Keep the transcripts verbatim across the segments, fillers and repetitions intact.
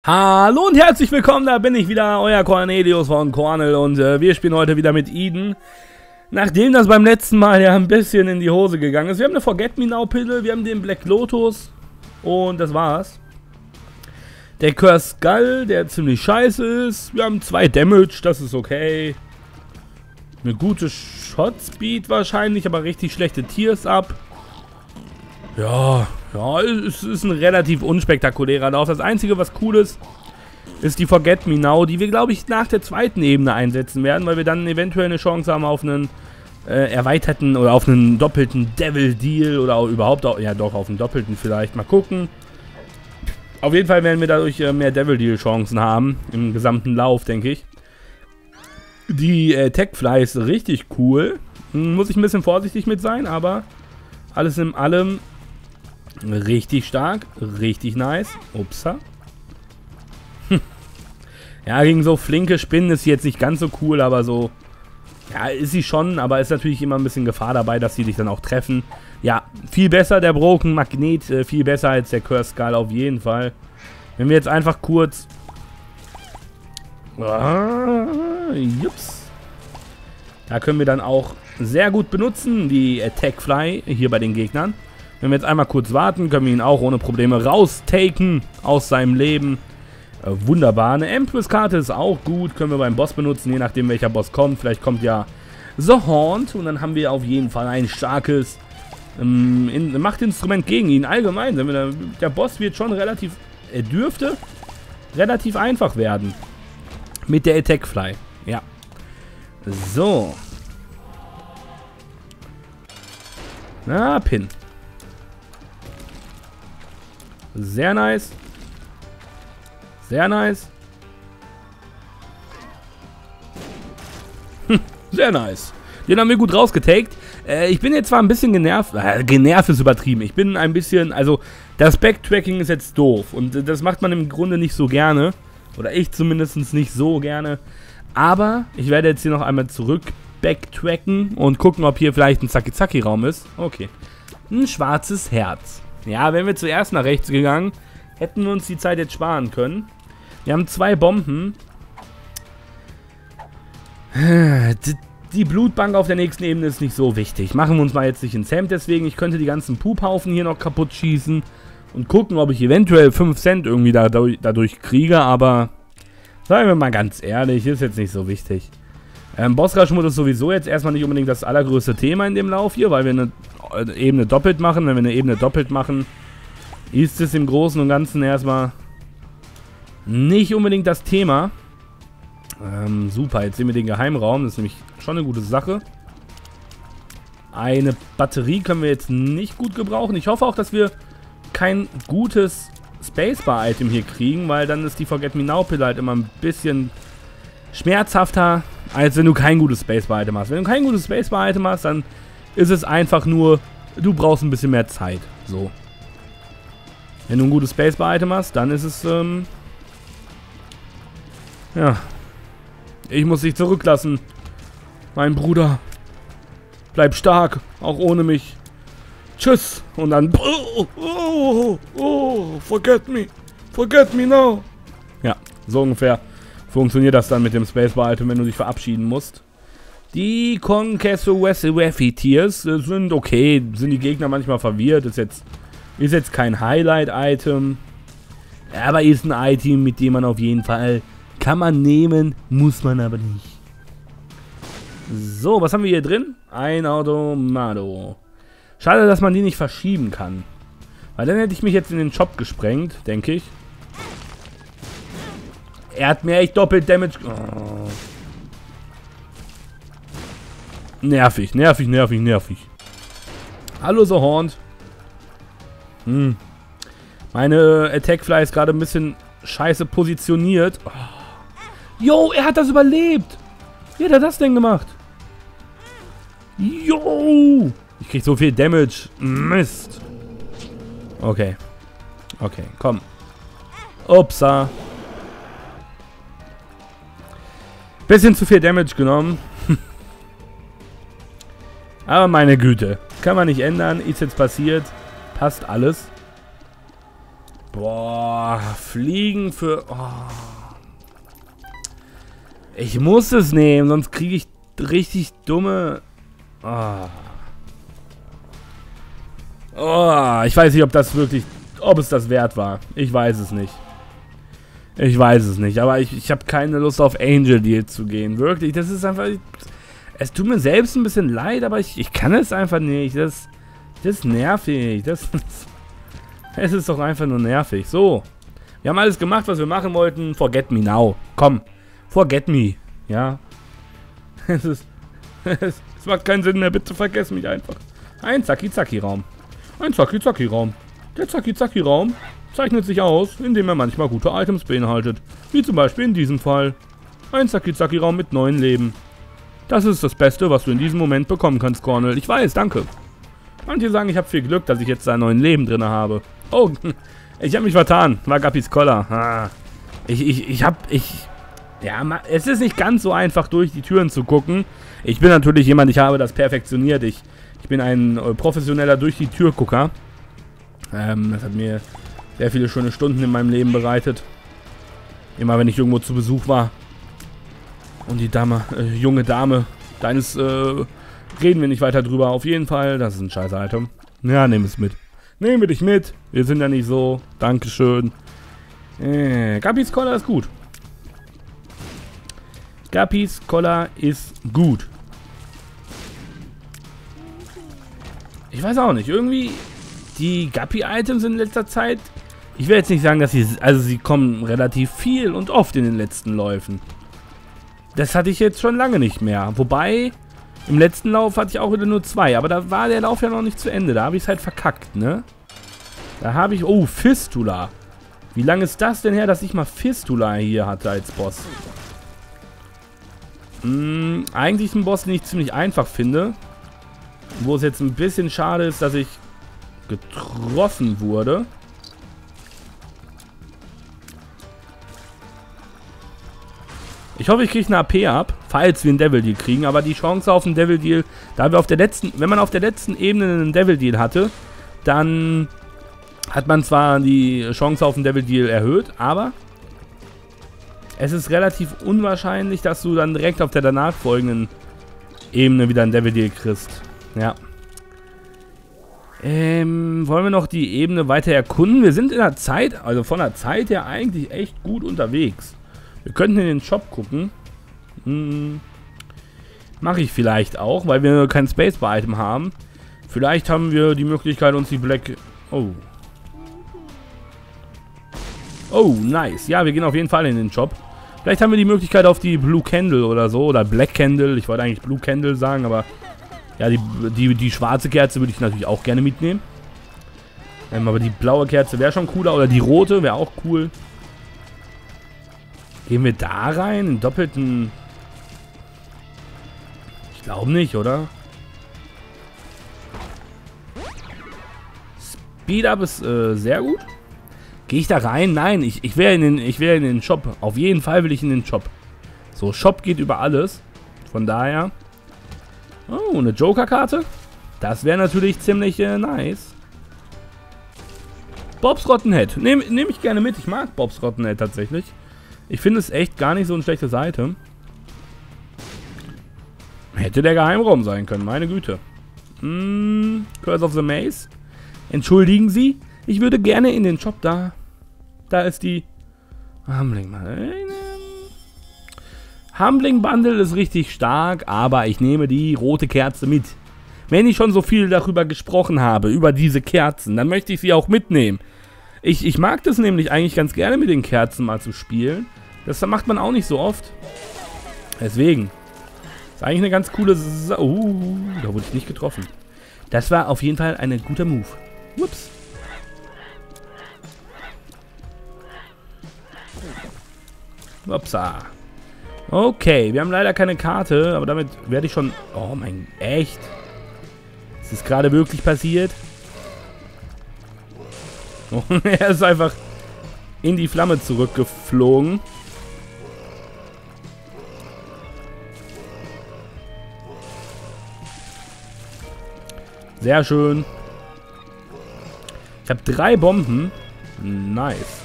Hallo und herzlich willkommen, da bin ich wieder, euer Cornelius von Cornel und äh, wir spielen heute wieder mit Eden. Nachdem das beim letzten Mal ja ein bisschen in die Hose gegangen ist. Wir haben eine Forget-Me-Now-Pille, wir haben den Black Lotus und das war's. Der Cursed Skull, der ziemlich scheiße ist. Wir haben zwei Damage, das ist okay. Eine gute Shot-Speed wahrscheinlich, aber richtig schlechte Tears ab. Ja, ja, es ist ein relativ unspektakulärer Lauf. Das Einzige, was cool ist, ist die Forget Me Now, die wir, glaube ich, nach der zweiten Ebene einsetzen werden, weil wir dann eventuell eine Chance haben auf einen äh, erweiterten oder auf einen doppelten Devil Deal oder auch überhaupt, auch, ja doch, auf einen doppelten vielleicht. Mal gucken. Auf jeden Fall werden wir dadurch äh, mehr Devil Deal Chancen haben, im gesamten Lauf, denke ich. Die äh, Techfly ist richtig cool. Hm, muss ich ein bisschen vorsichtig mit sein, aber alles in allem richtig stark, richtig nice. Upsa. Hm. Ja, gegen so flinke Spinnen ist sie jetzt nicht ganz so cool, aber so... Ja, ist sie schon, aber ist natürlich immer ein bisschen Gefahr dabei, dass sie dich dann auch treffen. Ja, viel besser der Broken Magnet, äh, viel besser als der Cursed Skull auf jeden Fall. Wenn wir jetzt einfach kurz... Ah, jups. Da können wir dann auch sehr gut benutzen, die Techfly hier bei den Gegnern. Wenn wir jetzt einmal kurz warten, können wir ihn auch ohne Probleme raustaken aus seinem Leben. Äh, wunderbar. Eine Empress-Karte ist auch gut. Können wir beim Boss benutzen, je nachdem welcher Boss kommt. Vielleicht kommt ja The Haunt und dann haben wir auf jeden Fall ein starkes ähm, in, Machtinstrument gegen ihn. Allgemein, wenn wir da, der Boss wird schon relativ, er dürfte relativ einfach werden. Mit der Techfly. Ja. So. Na, Pin. Sehr nice. Sehr nice. Hm, sehr nice. Den haben wir gut rausgetaked. Äh, ich bin jetzt zwar ein bisschen genervt. Äh, genervt ist übertrieben. Ich bin ein bisschen... Also, das Backtracking ist jetzt doof. Und äh, das macht man im Grunde nicht so gerne. Oder ich zumindest nicht so gerne. Aber ich werde jetzt hier noch einmal zurück backtracken und gucken, ob hier vielleicht ein Zaki-Zaki-Raum ist. Okay. Ein schwarzes Herz. Ja, wären wir zuerst nach rechts gegangen, hätten wir uns die Zeit jetzt sparen können. Wir haben zwei Bomben. Die Blutbank auf der nächsten Ebene ist nicht so wichtig. Machen wir uns mal jetzt nicht ins Hemd deswegen. Ich könnte die ganzen Puphaufen hier noch kaputt schießen und gucken, ob ich eventuell fünf Cent irgendwie dadurch, dadurch kriege, aber sagen wir mal ganz ehrlich, ist jetzt nicht so wichtig. Ähm, Boss-Rush-Modus ist sowieso jetzt erstmal nicht unbedingt das allergrößte Thema in dem Lauf hier, weil wir eine Ebene doppelt machen. Wenn wir eine Ebene doppelt machen, ist es im Großen und Ganzen erstmal nicht unbedingt das Thema. Ähm, super, jetzt sehen wir den Geheimraum. Das ist nämlich schon eine gute Sache. Eine Batterie können wir jetzt nicht gut gebrauchen. Ich hoffe auch, dass wir kein gutes Spacebar-Item hier kriegen, weil dann ist die Forget-Me-Now-Pille halt immer ein bisschen schmerzhafter, als wenn du kein gutes Spacebar-Item hast. Wenn du kein gutes Spacebar-Item hast, dann ist es einfach nur, du brauchst ein bisschen mehr Zeit. So. Wenn du ein gutes Spacebar-Item hast, dann ist es, ähm... ja. Ich muss dich zurücklassen. Mein Bruder. Bleib stark, auch ohne mich. Tschüss. Und dann... Oh, oh, oh, forget me. Forget me now. Ja, so ungefähr funktioniert das dann mit dem Spacebar-Item, wenn du dich verabschieden musst. Die Conquest-Tears sind okay, sind die Gegner manchmal verwirrt, ist jetzt, ist jetzt kein Highlight-Item, aber ist ein Item, mit dem man auf jeden Fall, kann man nehmen, muss man aber nicht. So, was haben wir hier drin? Ein Automado. Schade, dass man die nicht verschieben kann, weil dann hätte ich mich jetzt in den Shop gesprengt, denke ich. Er hat mir echt doppelt Damage... Oh. Nervig, nervig, nervig, nervig. Hallo, The Haunt. Hm. Meine Attackfly ist gerade ein bisschen scheiße positioniert. Oh. Jo, er hat das überlebt. Wie hat er das denn gemacht? Jo. Ich krieg so viel Damage. Mist. Okay. Okay, komm. Upsa. Bisschen zu viel Damage genommen. Aber meine Güte. Kann man nicht ändern. Ist jetzt passiert. Passt alles. Boah, Fliegen für... Oh. Ich muss es nehmen, sonst kriege ich richtig dumme... Oh. Oh, ich weiß nicht, ob das wirklich... Ob es das wert war. Ich weiß es nicht. Ich weiß es nicht, aber ich, ich habe keine Lust auf Angel Deal zu gehen. Wirklich, das ist einfach... Es tut mir selbst ein bisschen leid, aber ich, ich kann es einfach nicht. Das, das ist nervig. Das, es ist doch einfach nur nervig. So, wir haben alles gemacht, was wir machen wollten. Forget me now. Komm, forget me. Ja. Es ist... Es, es macht keinen Sinn mehr. Bitte vergess mich einfach. Ein Zacki-Zacki-Raum. Ein Zacki-Zacki-Raum. Der Zacki-Zacki-Raum zeichnet sich aus, indem er manchmal gute Items beinhaltet. Wie zum Beispiel in diesem Fall. Ein Zacki-Zacki-Raum mit neun Leben. Das ist das Beste, was du in diesem Moment bekommen kannst, Cornel. Ich weiß, danke. Manche sagen, ich habe viel Glück, dass ich jetzt da neun Leben drin habe. Oh, ich habe mich vertan. War Gappis Collar. Ah. Ich, ich, ich hab, ich... Ja, es ist nicht ganz so einfach, durch die Türen zu gucken. Ich bin natürlich jemand, ich habe das perfektioniert. Ich, ich bin ein äh, professioneller Durch-die-Tür-Gucker. Ähm, das hat mir sehr viele schöne Stunden in meinem Leben bereitet. Immer wenn ich irgendwo zu Besuch war. Und die Dame, äh, junge Dame, deines, äh, reden wir nicht weiter drüber. Auf jeden Fall, das ist ein scheiß Item. Ja, nehm es mit. Nehme dich mit. Wir sind ja nicht so. Dankeschön. Äh, Gappis Collar ist gut. Gappis Collar ist gut. Ich weiß auch nicht. Irgendwie, die Gappi-Items in letzter Zeit, ich will jetzt nicht sagen, dass sie, also sie kommen relativ viel und oft in den letzten Läufen. Das hatte ich jetzt schon lange nicht mehr. Wobei, im letzten Lauf hatte ich auch wieder nur zwei. Aber da war der Lauf ja noch nicht zu Ende. Da habe ich es halt verkackt, ne? Da habe ich... Oh, Fistula. Wie lange ist das denn her, dass ich mal Fistula hier hatte als Boss? Hm, eigentlich ein Boss, den ich ziemlich einfach finde. Wo es jetzt ein bisschen schade ist, dass ich getroffen wurde. Ich hoffe, ich kriege eine A P ab, falls wir einen Devil Deal kriegen. Aber die Chance auf einen Devil Deal, da wir auf der letzten, wenn man auf der letzten Ebene einen Devil Deal hatte, dann hat man zwar die Chance auf einen Devil Deal erhöht, aber es ist relativ unwahrscheinlich, dass du dann direkt auf der danach folgenden Ebene wieder einen Devil Deal kriegst. Ja. Ähm, wollen wir noch die Ebene weiter erkunden? Wir sind in der Zeit, also von der Zeit her eigentlich echt gut unterwegs. Wir könnten in den Shop gucken. Hm. Mache ich vielleicht auch, weil wir kein Spacebar-Item haben. Vielleicht haben wir die Möglichkeit, uns die Black... Oh. Oh, nice. Ja, wir gehen auf jeden Fall in den Shop. Vielleicht haben wir die Möglichkeit auf die Blue Candle oder so. Oder Black Candle. Ich wollte eigentlich Blue Candle sagen, aber... Ja, die, die, die schwarze Kerze würde ich natürlich auch gerne mitnehmen. Ähm, aber die blaue Kerze wäre schon cooler. Oder die rote wäre auch cool. Gehen wir da rein? In doppelten... Ich glaube nicht, oder? Speed Up ist äh, sehr gut. Gehe ich da rein? Nein, ich, ich wäre in, den, ich wär in den Shop. Auf jeden Fall will ich in den Shop. So, Shop geht über alles. Von daher... Oh, eine Joker-Karte. Das wäre natürlich ziemlich äh, nice. Bob's Rotten Head. Nehme nehm ich gerne mit. Ich mag Bob's Rotten Head tatsächlich. Ich finde es echt gar nicht so ein schlechtes Item. Hätte der Geheimraum sein können, meine Güte. Hm, Curse of the Maze. Entschuldigen Sie, ich würde gerne in den Shop da. Da ist die... Humbling Humbling Bundle ist richtig stark, aber ich nehme die rote Kerze mit. Wenn ich schon so viel darüber gesprochen habe, über diese Kerzen, dann möchte ich sie auch mitnehmen. Ich, ich mag das nämlich eigentlich ganz gerne, mit den Kerzen mal zu spielen. Das macht man auch nicht so oft. Deswegen. Ist eigentlich eine ganz coole Sa Oh, da wurde ich nicht getroffen. Das war auf jeden Fall ein guter Move. Ups. Upsa. Okay, wir haben leider keine Karte, aber damit werde ich schon... Oh mein... Echt? Ist das gerade wirklich passiert? Oh, er ist einfach in die Flamme zurückgeflogen. Sehr schön. Ich habe drei Bomben. Nice.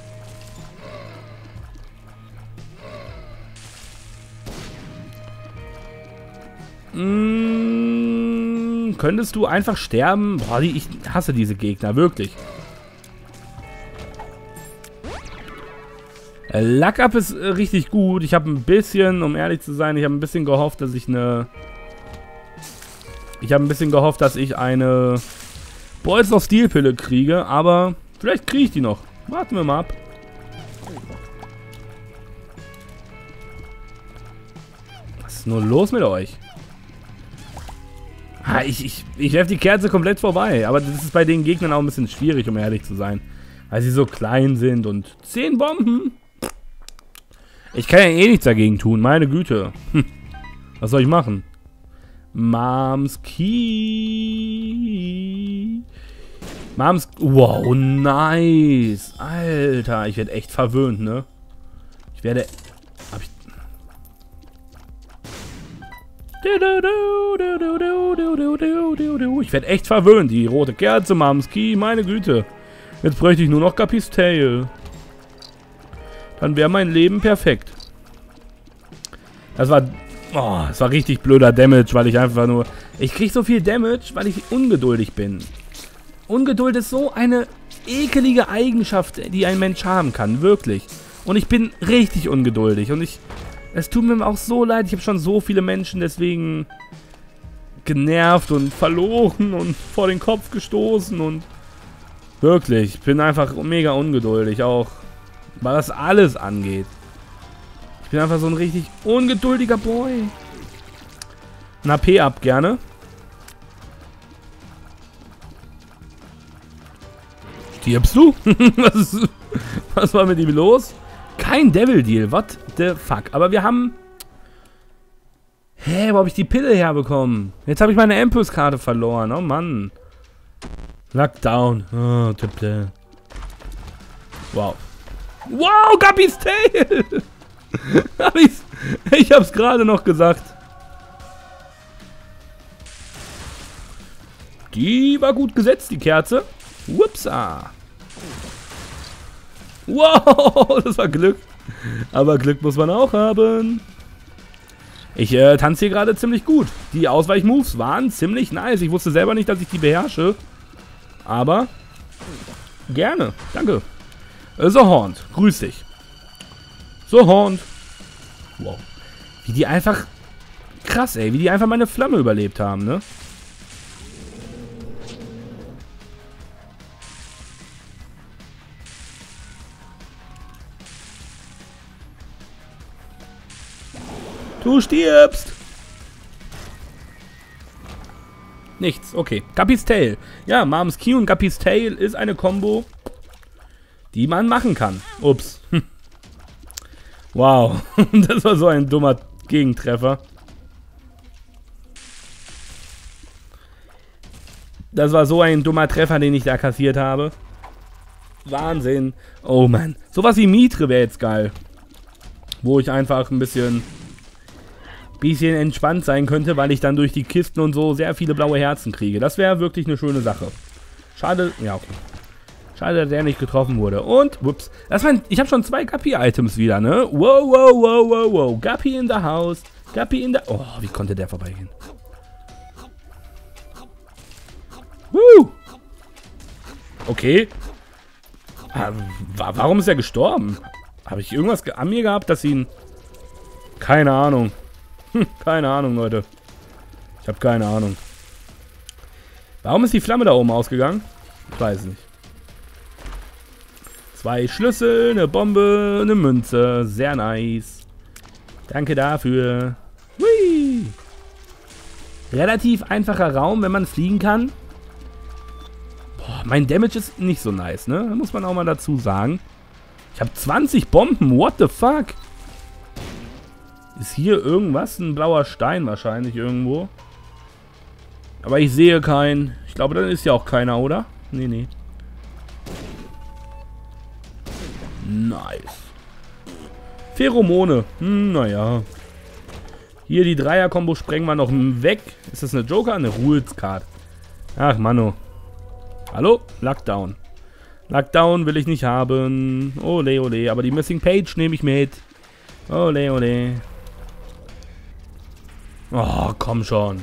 Mm, könntest du einfach sterben? Boah, die, ich hasse diese Gegner, wirklich. Luck Up ist äh, richtig gut. Ich habe ein bisschen, um ehrlich zu sein, ich habe ein bisschen gehofft, dass ich eine... Ich habe ein bisschen gehofft, dass ich eine Balls of Steel Pille kriege, aber vielleicht kriege ich die noch. Warten wir mal ab. Was ist nur los mit euch? Ah, ich, ich, ich werfe die Kerze komplett vorbei, aber das ist bei den Gegnern auch ein bisschen schwierig, um ehrlich zu sein. Weil sie so klein sind und zehn Bomben. Ich kann ja eh nichts dagegen tun, meine Güte. Hm. Was soll ich machen? Moms Key. Moms... Wow, nice. Alter, ich werde echt verwöhnt, ne? Ich werde... Hab ich... Ich werde echt verwöhnt. Die rote Kerze, Moms Key, meine Güte. Jetzt bräuchte ich nur noch Guppy's Tail. Dann wäre mein Leben perfekt. Das war... Oh, das war richtig blöder Damage, weil ich einfach nur... Ich krieg so viel Damage, weil ich ungeduldig bin. Ungeduld ist so eine ekelige Eigenschaft, die ein Mensch haben kann. Wirklich. Und ich bin richtig ungeduldig. Und ich... Es tut mir auch so leid. Ich habe schon so viele Menschen deswegen genervt und verloren und vor den Kopf gestoßen. Und wirklich, ich bin einfach mega ungeduldig. Auch weil das alles angeht. Ich bin einfach so ein richtig ungeduldiger Boy. Ein H P ab, gerne. Stirbst du? was, ist, was war mit ihm los? Kein Devil Deal, what the fuck. Aber wir haben... Hä, wo habe ich die Pille herbekommen? Jetzt habe ich meine Impulskarte verloren. Oh Mann. Lockdown. Oh, Tippe. Wow. Wow, Guppy's Tail! hab ich's, ich hab's gerade noch gesagt. Die war gut gesetzt, die Kerze. Whoopsa. Wow, das war Glück. Aber Glück muss man auch haben. Ich äh, tanze hier gerade ziemlich gut. Die Ausweichmoves waren ziemlich nice. Ich wusste selber nicht, dass ich die beherrsche. Aber gerne, danke. Äh, so, Horn, grüß dich. So, Horn. Wow. Wie die einfach... Krass, ey. Wie die einfach meine Flamme überlebt haben, ne? Du stirbst! Nichts, okay. Guppy's Tail. Ja, Moms Key und Guppy's Tail ist eine Combo, die man machen kann. Ups. Wow. Das war so ein dummer Gegentreffer. Das war so ein dummer Treffer, den ich da kassiert habe. Wahnsinn. Oh Mann. Sowas wie Mitre wäre jetzt geil. Wo ich einfach ein bisschen... bisschen entspannt sein könnte, weil ich dann durch die Kisten und so sehr viele blaue Herzen kriege. Das wäre wirklich eine schöne Sache. Schade, ja okay. Schade, dass der nicht getroffen wurde. Und, whoops. Das mein, ich habe schon zwei Guppy-Items wieder, ne? Wow, wow, wow, wow, wow. Guppy in the house. Guppy in the... Oh, wie konnte der vorbeigehen? Woo! Okay. Ah, warum ist er gestorben? Habe ich irgendwas an mir gehabt, dass ihn... Keine Ahnung. Hm, keine Ahnung, Leute. Ich habe keine Ahnung. Warum ist die Flamme da oben ausgegangen? Ich weiß nicht. Zwei Schlüssel, eine Bombe, eine Münze. Sehr nice. Danke dafür. Hui. Relativ einfacher Raum, wenn man fliegen kann. Boah, mein Damage ist nicht so nice, ne? Da muss man auch mal dazu sagen. Ich habe zwanzig Bomben. What the fuck? Ist hier irgendwas? Ein blauer Stein wahrscheinlich irgendwo. Aber ich sehe keinen. Ich glaube, dann ist ja auch keiner, oder? Nee, nee. Nice. Pheromone. Hm, naja. Hier die Dreier-Kombo sprengen wir noch weg. Ist das eine Joker? Eine Rules-Card. Ach, Mano. Hallo? Lockdown. Lockdown will ich nicht haben. Ole, ole. Aber die Missing Page nehme ich mit. Ole, ole. Oh, komm schon.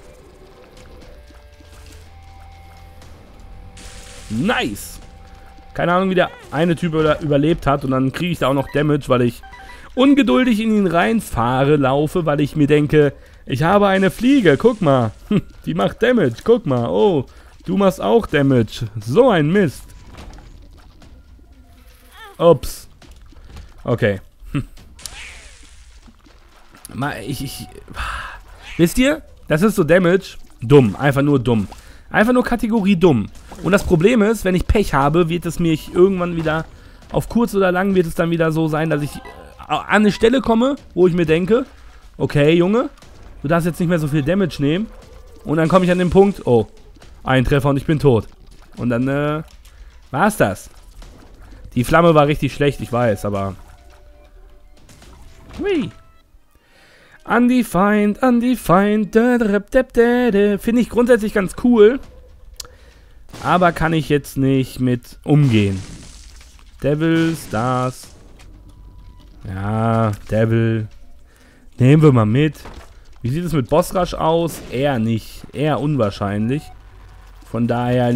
Nice. Keine Ahnung, wie der eine Typ über überlebt hat. Und dann kriege ich da auch noch Damage, weil ich ungeduldig in ihn reinfahre, laufe, weil ich mir denke, ich habe eine Fliege. Guck mal. Die macht Damage. Guck mal. Oh, du machst auch Damage. So ein Mist. Ups. Okay. Hm. Mal, ich, ich... Wisst ihr? Das ist so Damage. Dumm. Einfach nur dumm. Einfach nur Kategorie dumm. Und das Problem ist, wenn ich Pech habe, wird es mir irgendwann wieder, auf kurz oder lang, wird es dann wieder so sein, dass ich an eine Stelle komme, wo ich mir denke, okay, Junge, du darfst jetzt nicht mehr so viel Damage nehmen. Und dann komme ich an den Punkt, oh, ein Treffer und ich bin tot. Und dann, äh, war's das. Die Flamme war richtig schlecht, ich weiß, aber... Hui. Undefined, undefined, finde ich grundsätzlich ganz cool. Aber kann ich jetzt nicht mit umgehen. Devil, Stars. Ja, Devil. Nehmen wir mal mit. Wie sieht es mit Boss Rush aus? Eher nicht. Eher unwahrscheinlich. Von daher...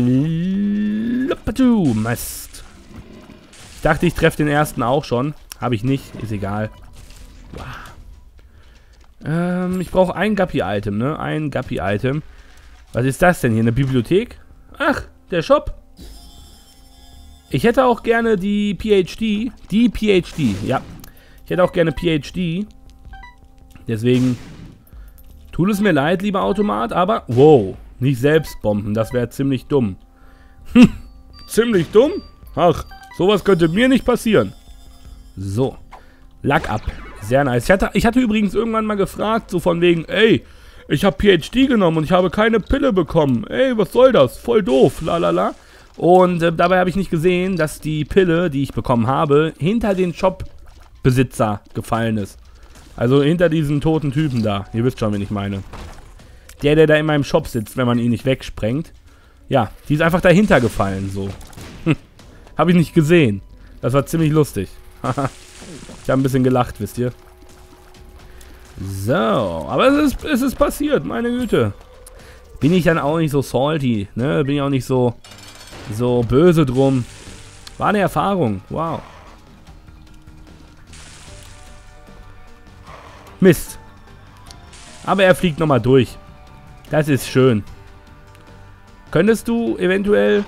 Mist. Ich dachte, ich treffe den ersten auch schon. Habe ich nicht. Ist egal. Wow. Ähm, ich brauche ein Guppy-Item, ne? Ein Guppy-Item. Was ist das denn hier? Eine Bibliothek? Ach, der Shop. Ich hätte auch gerne die P H D. Die P H D, ja. Ich hätte auch gerne P H D. Deswegen tut es mir leid, lieber Automat, aber... Wow, nicht selbst bomben. Das wäre ziemlich dumm. Hm, ziemlich dumm? Ach, sowas könnte mir nicht passieren. So, Luck up. Sehr nice. Ich hatte, ich hatte übrigens irgendwann mal gefragt, so von wegen, ey, ich habe P H D genommen und ich habe keine Pille bekommen. Ey, was soll das? Voll doof, lalala. Und äh, dabei habe ich nicht gesehen, dass die Pille, die ich bekommen habe, hinter den Shop-Besitzer gefallen ist. Also hinter diesen toten Typen da. Ihr wisst schon, wen ich meine. Der, der da in meinem Shop sitzt, wenn man ihn nicht wegsprengt. Ja, die ist einfach dahinter gefallen, so. Hm. Habe ich nicht gesehen. Das war ziemlich lustig. Ich habe ein bisschen gelacht, wisst ihr. So, aber es ist, es ist passiert, meine Güte. Bin ich dann auch nicht so salty, ne? Bin ich auch nicht so, so böse drum. War eine Erfahrung, wow. Mist. Aber er fliegt nochmal durch. Das ist schön. Könntest du eventuell...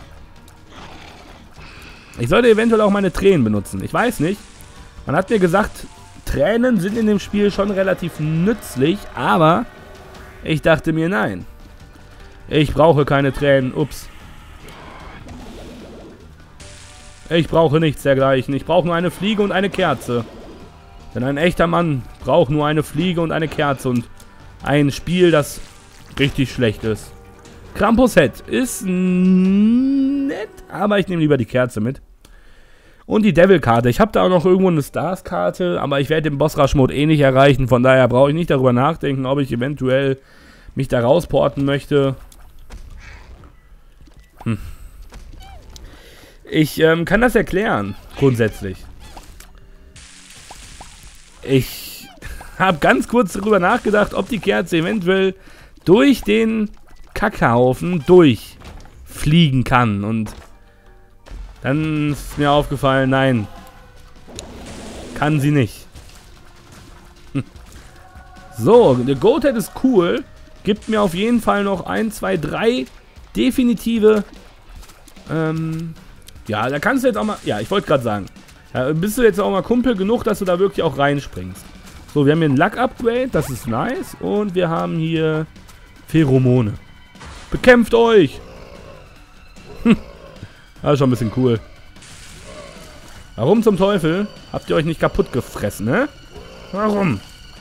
Ich sollte eventuell auch meine Tränen benutzen. Ich weiß nicht. Man hat mir gesagt, Tränen sind in dem Spiel schon relativ nützlich, aber ich dachte mir, nein. Ich brauche keine Tränen. Ups. Ich brauche nichts dergleichen. Ich brauche nur eine Fliege und eine Kerze. Denn ein echter Mann braucht nur eine Fliege und eine Kerze und ein Spiel, das richtig schlecht ist. Krampus-Head ist nett, aber ich nehme lieber die Kerze mit. Und die Devil-Karte. Ich habe da auch noch irgendwo eine Stars-Karte, aber ich werde den Boss-Rush-Mode eh nicht erreichen. Von daher brauche ich nicht darüber nachdenken, ob ich eventuell mich da rausporten möchte. Hm. Ich ähm, kann das erklären, grundsätzlich. Ich habe ganz kurz darüber nachgedacht, ob die Kerze eventuell durch den Kackhaufen durchfliegen kann. Und dann ist mir aufgefallen, nein, kann sie nicht. Hm. So, der Goathead ist cool. Gibt mir auf jeden Fall noch ein, zwei, drei definitive... Ähm, ja, da kannst du jetzt auch mal... Ja, ich wollte gerade sagen. Ja, bist du jetzt auch mal Kumpel genug, dass du da wirklich auch reinspringst. So, wir haben hier ein Luck-Upgrade, das ist nice. Und wir haben hier Pheromone. Bekämpft euch! Hm. Das ist schon ein bisschen cool. Warum zum Teufel habt ihr euch nicht kaputt gefressen, ne? Warum?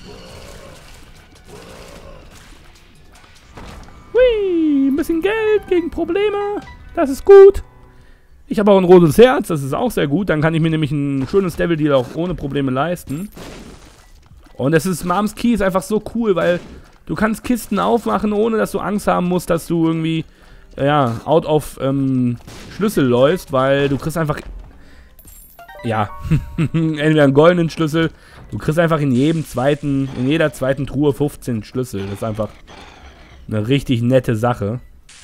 Hui, ein bisschen Geld gegen Probleme. Das ist gut. Ich habe auch ein rotes Herz, das ist auch sehr gut. Dann kann ich mir nämlich ein schönes Devil Deal auch ohne Probleme leisten. Und es ist, Moms Key ist einfach so cool, weil du kannst Kisten aufmachen, ohne dass du Angst haben musst, dass du irgendwie ja, out of ähm, Schlüssel läufst, weil du kriegst einfach, ja, entweder einen goldenen Schlüssel, du kriegst einfach in jedem zweiten, in jeder zweiten Truhe fünfzehn Schlüssel. Das ist einfach eine richtig nette Sache.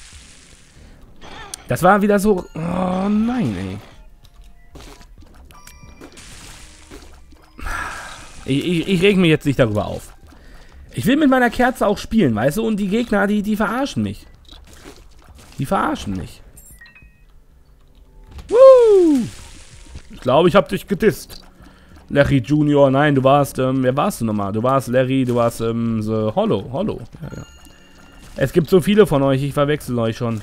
Das war wieder so, oh nein, ey. Ich, ich, ich reg mich jetzt nicht darüber auf. Ich will mit meiner Kerze auch spielen, weißt du? Und die Gegner, die, die verarschen mich. Die verarschen mich. Woo! Ich glaube, ich habe dich gedisst. Larry Junior, nein, du warst, ähm, wer warst du nochmal? Du warst Larry, du warst, ähm, The Hollow. Hollow. Ja, ja. Es gibt so viele von euch, ich verwechsel euch schon.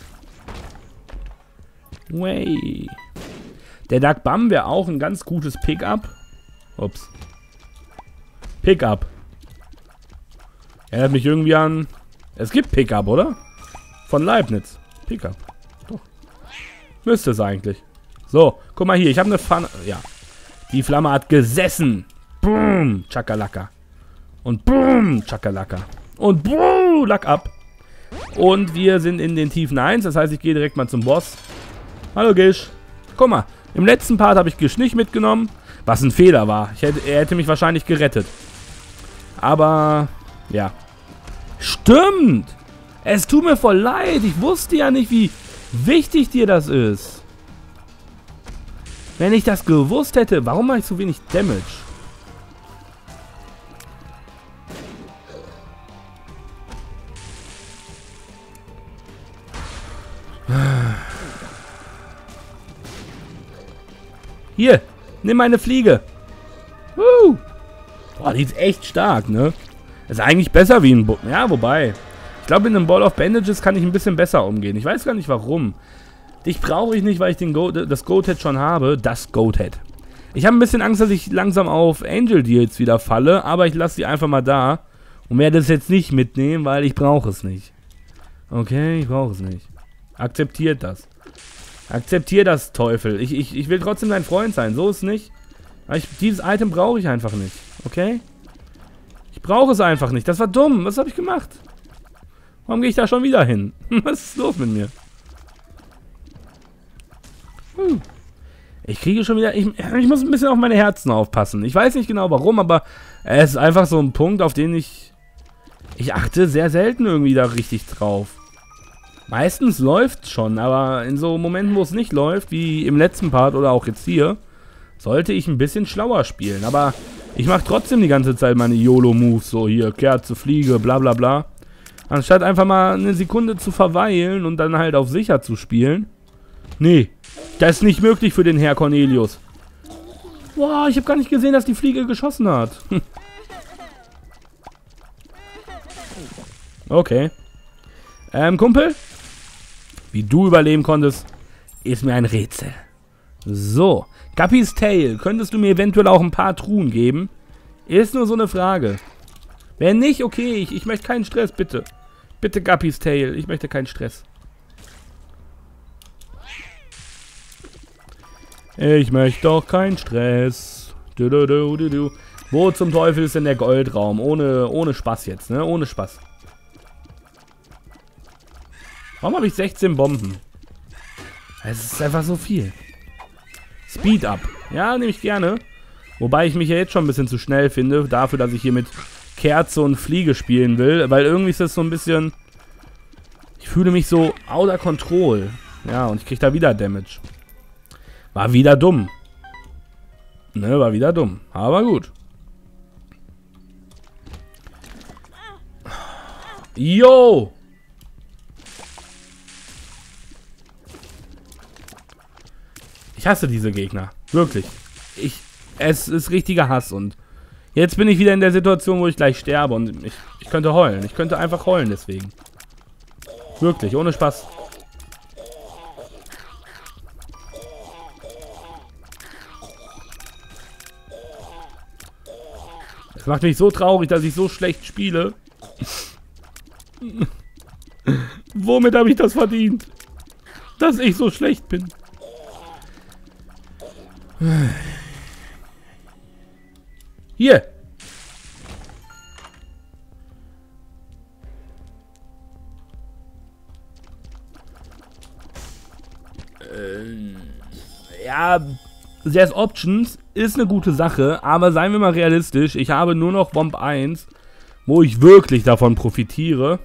Way. Der Dark Bum wäre auch ein ganz gutes Pickup. Ups. Pickup. Erinnert mich irgendwie an... Es gibt Pickup, oder? Von Leibniz. Pickup. Doch. Müsste es eigentlich. So, guck mal hier. Ich habe eine Pfanne... Ja. Die Flamme hat gesessen. Boom. Chakalaka. Und boom. Chakalaka. Und boom. Lack ab. Und wir sind in den Tiefen eins. Das heißt, ich gehe direkt mal zum Boss. Hallo, Gish. Guck mal. Im letzten Part habe ich Gish nicht mitgenommen. Was ein Fehler war. Ich hätte, er hätte mich wahrscheinlich gerettet. Aber... Ja. Stimmt! Es tut mir voll leid. Ich wusste ja nicht, wie wichtig dir das ist. Wenn ich das gewusst hätte, warum mache ich so wenig Damage? Hier, nimm meine Fliege. Woo. Boah, die ist echt stark, ne? Ist eigentlich besser wie ein... Bo ja, wobei. Ich glaube, in einem Ball of Bandages kann ich ein bisschen besser umgehen. Ich weiß gar nicht, warum. Dich brauche ich nicht, weil ich den Go das Goathead schon habe. Das Goathead. Ich habe ein bisschen Angst, dass ich langsam auf Angel Deals wieder falle. Aber ich lasse sie einfach mal da. Und werde es jetzt nicht mitnehmen, weil ich brauche es nicht. Okay, ich brauche es nicht. Akzeptiert das. Akzeptier das, Teufel. Ich, ich, ich will trotzdem dein Freund sein. So ist es nicht. Ich, dieses Item brauche ich einfach nicht. Okay? Ich brauche es einfach nicht. Das war dumm. Was habe ich gemacht? Warum gehe ich da schon wieder hin? Was ist los mit mir? Hm. Ich kriege schon wieder... Ich, ich muss ein bisschen auf meine Herzen aufpassen. Ich weiß nicht genau warum, aber es ist einfach so ein Punkt, auf den ich... Ich achte sehr selten irgendwie da richtig drauf. Meistens läuft es schon, aber in so Momenten, wo es nicht läuft, wie im letzten Part oder auch jetzt hier, sollte ich ein bisschen schlauer spielen. Aber ich mache trotzdem die ganze Zeit meine YOLO-Moves, so hier, Kerze, Fliege, bla bla bla. Anstatt einfach mal eine Sekunde zu verweilen und dann halt auf sicher zu spielen. Nee, das ist nicht möglich für den Herr Cornelius. Boah, ich habe gar nicht gesehen, dass die Fliege geschossen hat. Okay. Ähm, Kumpel? Wie du überleben konntest, ist mir ein Rätsel. So. Guppy's Tail. Könntest du mir eventuell auch ein paar Truhen geben? Ist nur so eine Frage. Wenn nicht, okay. Ich, ich möchte keinen Stress, bitte. Bitte Guppy's Tail. Ich möchte keinen Stress. Ich möchte doch keinen Stress. Du, du, du, du, du. Wo zum Teufel ist denn der Goldraum? Ohne, ohne Spaß jetzt, ne? Ohne Spaß. Warum habe ich sechzehn Bomben? Es ist einfach so viel. Speed up. Ja, nehme ich gerne. Wobei ich mich ja jetzt schon ein bisschen zu schnell finde, dafür, dass ich hier mit Kerze und Fliege spielen will. Weil irgendwie ist das so ein bisschen... Ich fühle mich so outer control. Ja, und ich kriege da wieder Damage. War wieder dumm. Ne, war wieder dumm. Aber gut. Yo! Ich hasse diese Gegner. Wirklich. Ich, es ist richtiger Hass und jetzt bin ich wieder in der Situation, wo ich gleich sterbe und ich, ich könnte heulen. Ich könnte einfach heulen deswegen. Wirklich, ohne Spaß. Es macht mich so traurig, dass ich so schlecht spiele. Womit habe ich das verdient? Dass ich so schlecht bin. Hier. There's Options ist eine gute Sache, aber seien wir mal realistisch, ich habe nur noch Womp eins, wo ich wirklich davon profitiere.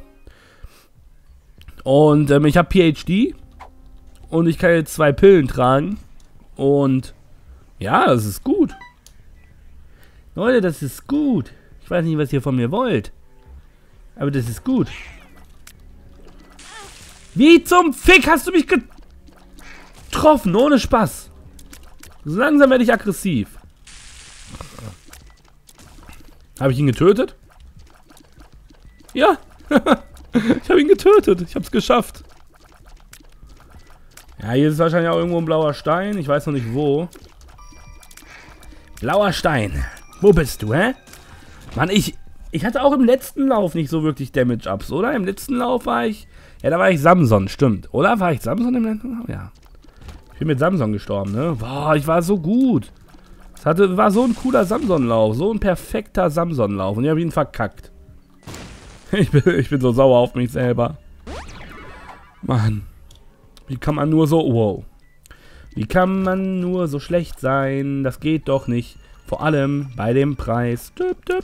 Und ähm, ich habe P H D und ich kann jetzt zwei Pillen tragen und ja, das ist gut. Leute, das ist gut. Ich weiß nicht, was ihr von mir wollt, aber das ist gut. Wie zum Fick hast du mich getroffen, ohne Spaß? So langsam werde ich aggressiv. Habe ich ihn getötet? Ja. Ich habe ihn getötet. Ich habe es geschafft. Ja, hier ist wahrscheinlich auch irgendwo ein blauer Stein. Ich weiß noch nicht wo. Blauer Stein. Wo bist du, hä? Mann, ich... Ich hatte auch im letzten Lauf nicht so wirklich Damage-Ups, oder? Im letzten Lauf war ich... Ja, da war ich Samson, stimmt. Oder? War ich Samson im letzten Lauf? Ja. Ich bin mit Samson gestorben, ne? Boah, ich war so gut. Es hatte, war so ein cooler Samson-Lauf. So ein perfekter Samson-Lauf. Und ich habe ihn verkackt. Ich bin, ich bin so sauer auf mich selber. Mann. Wie kann man nur so... Wow. Wie kann man nur so schlecht sein? Das geht doch nicht. Vor allem bei dem Preis. Düpp, düpp.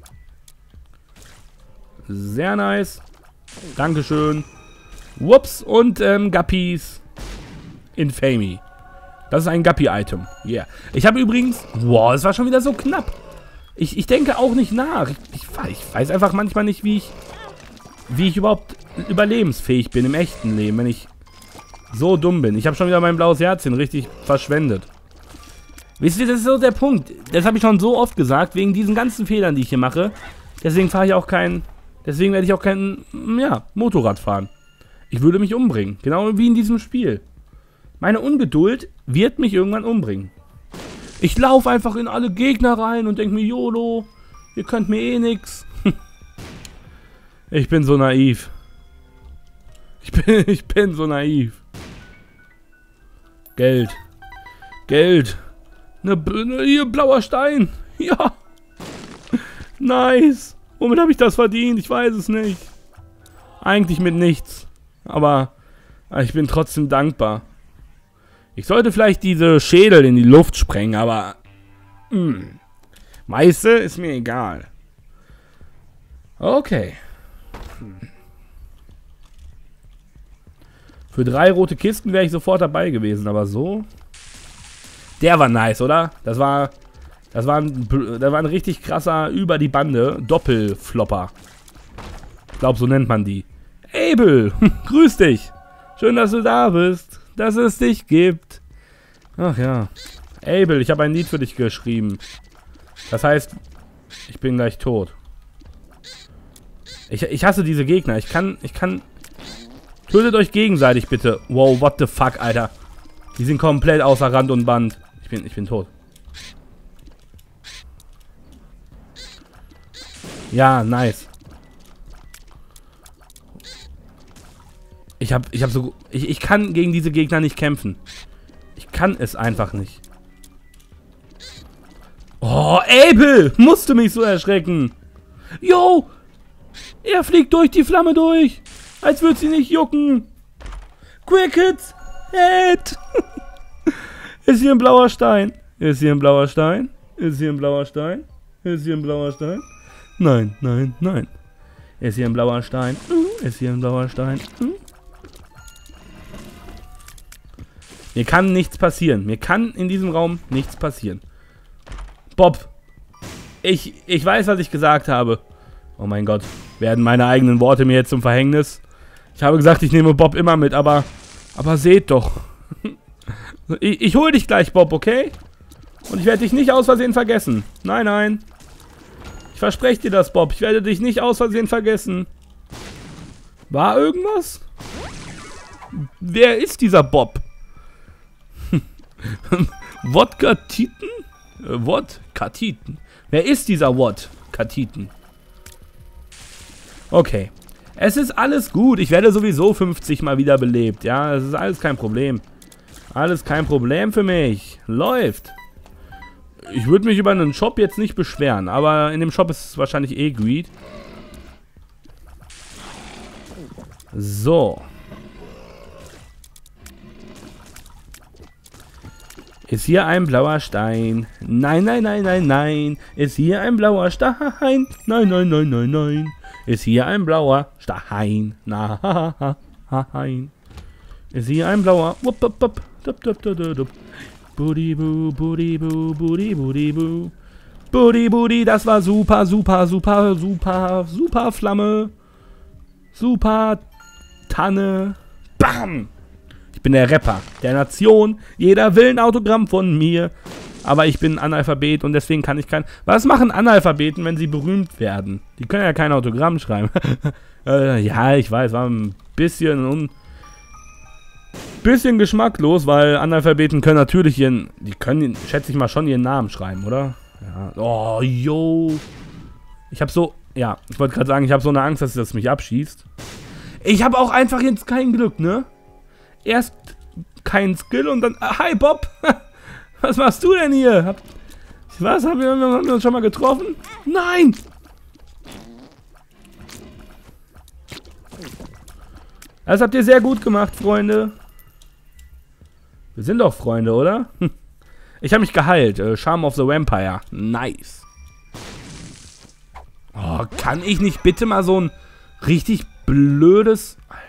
Sehr nice. Dankeschön. Whoops. Und ähm, Guppies. Infamy. Das ist ein Guppy-Item. Yeah. Ich habe übrigens... Wow, es war schon wieder so knapp. Ich, ich denke auch nicht nach. Ich, ich, ich weiß einfach manchmal nicht, wie ich... Wie ich überhaupt überlebensfähig bin im echten Leben, wenn ich so dumm bin. Ich habe schon wieder mein blaues Herzchen richtig verschwendet. Wisst ihr, das ist so der Punkt. Das habe ich schon so oft gesagt, wegen diesen ganzen Fehlern, die ich hier mache. Deswegen fahre ich auch kein... Deswegen werde ich auch kein, ja, Motorrad fahren. Ich würde mich umbringen. Genau wie in diesem Spiel. Meine Ungeduld wird mich irgendwann umbringen. Ich laufe einfach in alle Gegner rein und denke mir, YOLO, ihr könnt mir eh nix. Ich bin so naiv. Ich bin, ich bin so naiv. Geld. Geld. Ne, ne, hier, blauer Stein. Ja. Nice. Womit habe ich das verdient? Ich weiß es nicht. Eigentlich mit nichts. Aber ich bin trotzdem dankbar. Ich sollte vielleicht diese Schädel in die Luft sprengen, aber... Mh, meiste ist mir egal. Okay. Für drei rote Kisten wäre ich sofort dabei gewesen, aber so... Der war nice, oder? Das war... Das war ein, das war ein richtig krasser, über die Bande, Doppelflopper. Ich glaube, so nennt man die. Abel, grüß dich. Schön, dass du da bist. Dass es dich gibt. Ach ja. Abel, ich habe ein Lied für dich geschrieben. Das heißt, ich bin gleich tot. Ich, ich hasse diese Gegner. Ich kann, ich kann... Tötet euch gegenseitig, bitte. Wow, what the fuck, Alter. Die sind komplett außer Rand und Band. Ich bin, ich bin tot. Ja, nice. Ich hab, ich hab so... Ich, ich kann gegen diese Gegner nicht kämpfen. Ich kann es einfach nicht. Oh, Abel! Musst du mich so erschrecken. Yo! Er fliegt durch die Flamme durch. Als würde sie nicht jucken. Crickets! Head! Ist hier ein blauer Stein? Ist hier ein blauer Stein? Ist hier ein blauer Stein? Ist hier ein blauer Stein? Nein, nein, nein. Ist hier ein blauer Stein? Ist hier ein blauer Stein? Mir kann nichts passieren. Mir kann in diesem Raum nichts passieren. Bob. Ich, ich weiß, was ich gesagt habe. Oh mein Gott. Werden meine eigenen Worte mir jetzt zum Verhängnis? Ich habe gesagt, ich nehme Bob immer mit, aber... Aber seht doch. Ich, ich hole dich gleich, Bob, okay? Und ich werde dich nicht aus Versehen vergessen. Nein, nein. Ich verspreche dir das, Bob. Ich werde dich nicht aus Versehen vergessen. War irgendwas? Wer ist dieser Bob? Wodka-Titen? Äh, Wodka-Titen? Wer ist dieser Wodka-Titen? Okay. Es ist alles gut. Ich werde sowieso fünfzig Mal wieder belebt. Ja, es ist alles kein Problem. Alles kein Problem für mich. Läuft. Ich würde mich über einen Shop jetzt nicht beschweren, aber in dem Shop ist es wahrscheinlich eh Greed. So. Ist hier ein blauer Stein? Nein, nein, nein, nein, nein. Ist hier ein blauer Stein? Nein, nein, nein, nein, nein. Ist hier ein blauer Stein? Nein. Ist hier ein blauer... Wupp, wupp, wupp. Dup, dup, dup, dup, dup. Budi, bu, budi, bu, budi, budi, bu. Budi, budi, das war super, super, super, super, super Flamme. Super Tanne. Bam! Ich bin der Rapper der Nation. Jeder will ein Autogramm von mir. Aber ich bin Analphabet und deswegen kann ich kein... Was machen Analphabeten, wenn sie berühmt werden? Die können ja kein Autogramm schreiben. äh, ja, ich weiß, war ein bisschen... Un bisschen geschmacklos, weil Analphabeten können natürlich ihren... Die können, schätze ich mal, schon ihren Namen schreiben, oder? Ja. Oh, yo. Ich habe so... Ja, ich wollte gerade sagen, ich habe so eine Angst, dass das mich abschießt. Ich habe auch einfach jetzt kein Glück, ne? Erst kein Skill und dann... Hi, Bob! Was machst du denn hier? Hab, was? Haben wir, haben wir uns schon mal getroffen? Nein! Das habt ihr sehr gut gemacht, Freunde. Wir sind doch Freunde, oder? Ich habe mich geheilt. Äh, Charm of the Vampire. Nice. Oh, kann ich nicht bitte mal so ein richtig blödes... Alter.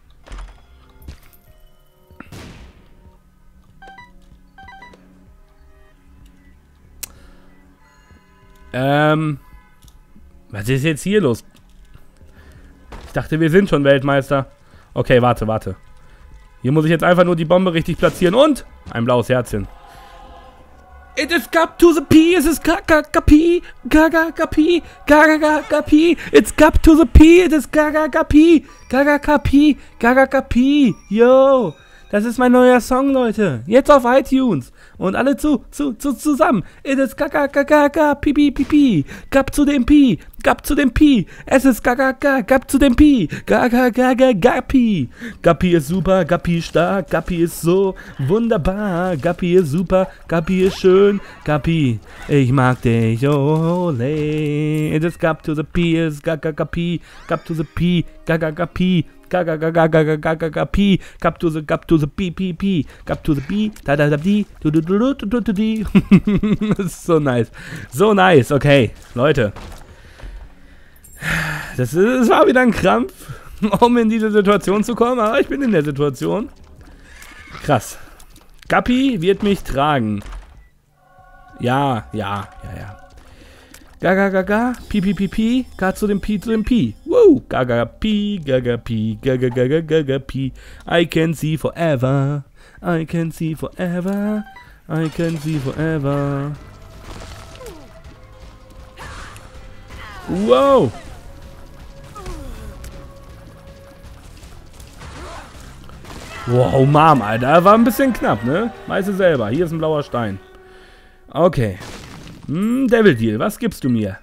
Ähm... Was ist jetzt hier los? Ich dachte, wir sind schon Weltmeister. Okay, warte, warte. Hier muss ich jetzt einfach nur die Bombe richtig platzieren und... Ein blaues Herzchen. It is cup to the P, it is gaga gapi, gaga gapi, gaga gapi, it's cup to the P, it is gaga gapi, gaga gapi, gaga gapi, yo, das ist mein neuer Song, Leute, jetzt auf iTunes und alle zu, zu, zu, zusammen, it is gaga gaga gaga, pipi pipi, gab zu dem Pi, gab zu dem Pi, es ist gaga gaga, gab zu dem Pi, gaga gaga gapi, Gapi ist super, Gapi ist stark, Gapi ist so wunderbar, Gapi ist super, Gapi ist schön, Gapi, ich mag dich, ole, it is gab to the P, it is gaga gapi, gab to the P, gaga gapi, gaga gaga gaga gaga gapi, gab to the, gab to the P, P, P, gab to the P, da da da di, du du du du du du di. Das ist so nice, so nice, okay, Leute. Das, ist, das war wieder ein Krampf, um in diese Situation zu kommen, aber ich bin in der Situation. Krass. Gapi wird mich tragen. Ja, ja, ja, ja. Gaga, gaga, pi, pi, pi, pi, ga zu dem Pi, zu dem Pi. Woo! Gaga, pi, gaga, pi, gaga, gaga, gaga, pi. I can see forever. I can see forever. I can see forever. Wow! Wow, Mom, Alter. War ein bisschen knapp, ne? Weißt du selber. Hier ist ein blauer Stein. Okay. Hm, Devil Deal, was gibst du mir?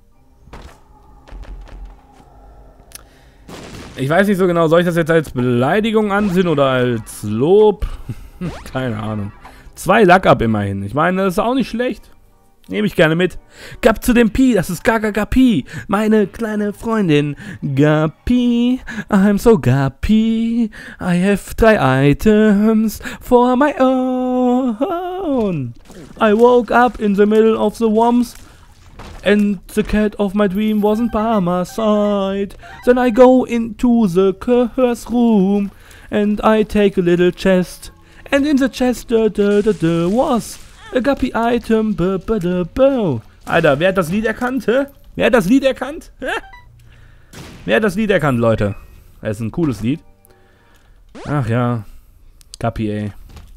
Ich weiß nicht so genau, soll ich das jetzt als Beleidigung ansehen oder als Lob? Keine Ahnung. Zwei Luck-Up immerhin. Ich meine, das ist auch nicht schlecht. Nehme ich gerne mit. Gab zu dem Pi, das ist Gaga Gapi, meine kleine Freundin. Gapi, I'm so Gapi. I have three items for my own. I woke up in the middle of the worms. And the cat of my dream wasn't by my side. Then I go into the curse room. And I take a little chest. And in the chest da, da, da, da, was a Gapi item. B -b -d -b. Alter, wer hat das Lied erkannt? Hä? Wer hat das Lied erkannt? Hä? Wer hat das Lied erkannt, Leute? Das ist ein cooles Lied. Ach ja. Gapi, ey.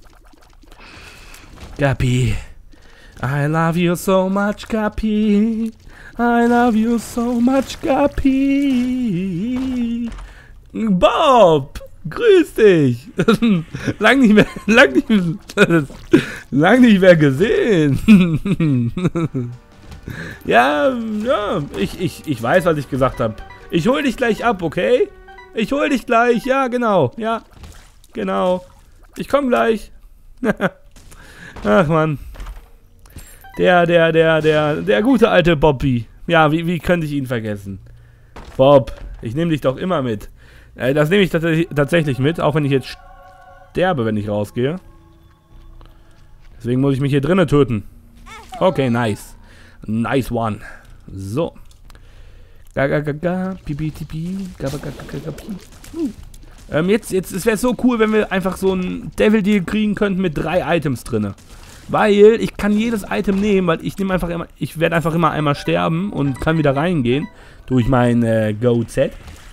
Gapi. I love you so much, Gapi. I love you so much, Gapi. Bob! Grüß dich! lang nicht mehr, lang nicht, lang nicht mehr gesehen. ja, ja, ich, ich, ich weiß, was ich gesagt habe. Ich hol dich gleich ab, okay? Ich hol dich gleich, ja, genau, ja, genau. Ich komm gleich. Ach, Mann. Der, der, der, der, der gute alte Bobby. Ja, wie, wie könnte ich ihn vergessen? Bob, ich nehme dich doch immer mit. Äh, das nehme ich tats tatsächlich mit, auch wenn ich jetzt sterbe, wenn ich rausgehe. Deswegen muss ich mich hier drinnen töten. Okay, nice. Nice one. So. Gaga gaga, pipi tipi, gaga gaga gaga pi. Ähm, jetzt, jetzt, es wäre so cool, wenn wir einfach so ein Devil Deal kriegen könnten mit drei Items drinne. Weil ich kann jedes Item nehmen, weil ich nehme einfach immer, ich werde einfach immer einmal sterben und kann wieder reingehen durch mein äh, Go-Set.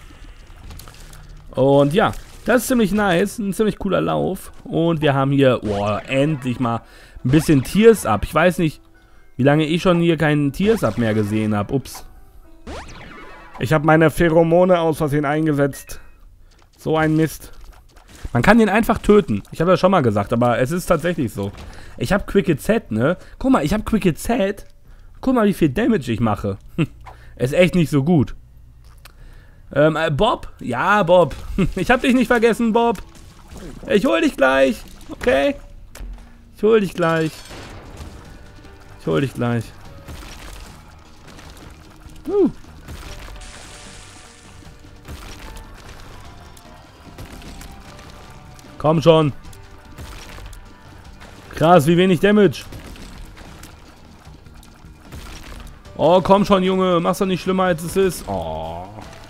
Und ja, das ist ziemlich nice, ein ziemlich cooler Lauf. Und wir haben hier, boah, endlich mal ein bisschen Tears Up. Ich weiß nicht, wie lange ich schon hier keinen Tears Up mehr gesehen habe. Ups. Ich habe meine Pheromone aus Versehen eingesetzt. So ein Mist. Man kann den einfach töten. Ich habe das schon mal gesagt, aber es ist tatsächlich so. Ich habe Quick Z, ne? Guck mal, ich habe Quick Z. Guck mal, wie viel Damage ich mache. Ist echt nicht so gut. Ähm, äh, Bob? Ja, Bob. Ich hab dich nicht vergessen, Bob. Ich hol dich gleich. Okay? Ich hol dich gleich. Ich hol dich gleich. Uh. Komm schon. Krass, wie wenig Damage. Oh, komm schon, Junge. Mach's doch nicht schlimmer, als es ist. Oh.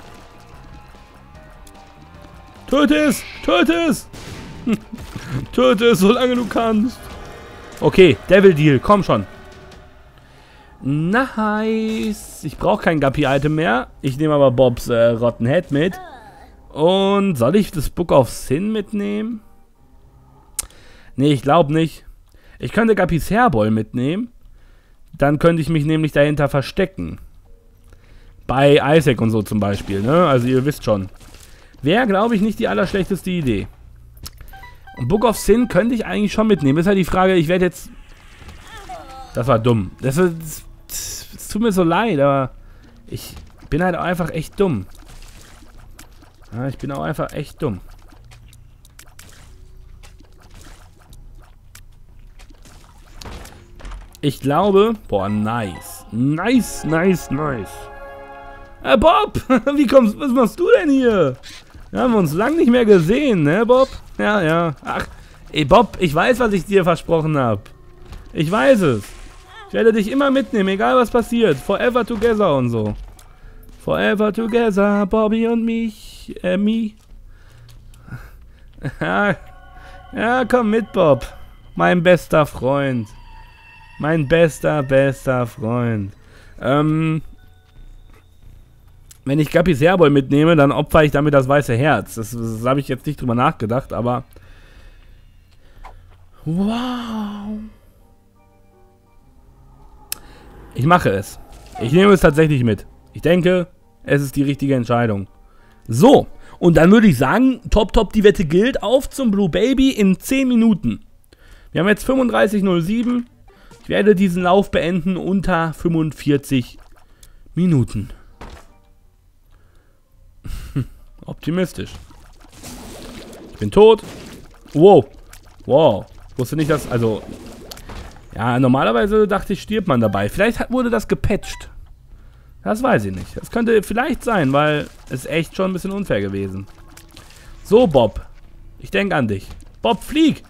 Töte es! Töte es! Töte es, solange du kannst. Okay, Devil Deal. Komm schon. Nice. Ich brauche kein Guppy-Item mehr. Ich nehme aber Bobs äh, Rotten Head mit. Und soll ich das Book of Sin mitnehmen? Nee, ich glaube nicht. Ich könnte Guppys Hairball mitnehmen. Dann könnte ich mich nämlich dahinter verstecken. Bei Isaac und so zum Beispiel, ne? Also ihr wisst schon. Wäre, glaube ich, nicht die allerschlechteste Idee. Und Book of Sin könnte ich eigentlich schon mitnehmen. Ist halt die Frage, ich werde jetzt... Das war dumm. Das, das, das, das tut mir so leid, aber ich bin halt auch einfach echt dumm. Ja, ich bin auch einfach echt dumm. Ich glaube... Boah, nice. Nice, nice, nice. Äh, Bob! Wie kommst... Was machst du denn hier? Wir haben uns lange nicht mehr gesehen, ne, Bob? Ja, ja. Ach, ey, Bob, ich weiß, was ich dir versprochen habe. Ich weiß es. Ich werde dich immer mitnehmen, egal was passiert. Forever together und so. Forever together, Bobby und mich. Äh, me. Ja, ja, komm mit, Bob. Mein bester Freund. Mein bester, bester Freund. Ähm... Wenn ich Guppys Hairball mitnehme, dann opfer ich damit das weiße Herz. Das, das habe ich jetzt nicht drüber nachgedacht, aber... Wow. Ich mache es. Ich nehme es tatsächlich mit. Ich denke, es ist die richtige Entscheidung. So, und dann würde ich sagen, top, top, die Wette gilt. Auf zum Blue Baby in zehn Minuten. Wir haben jetzt fünfunddreißig Uhr null sieben. Ich werde diesen Lauf beenden unter fünfundvierzig Minuten. Optimistisch. Ich bin tot. Wow. Wow. Ich wusste nicht, dass... Also... Ja, normalerweise dachte ich, stirbt man dabei. Vielleicht hat, wurde das gepatcht. Das weiß ich nicht. Das könnte vielleicht sein, weil es echt schon ein bisschen unfair gewesen. So, Bob. Ich denke an dich. Bob, flieg!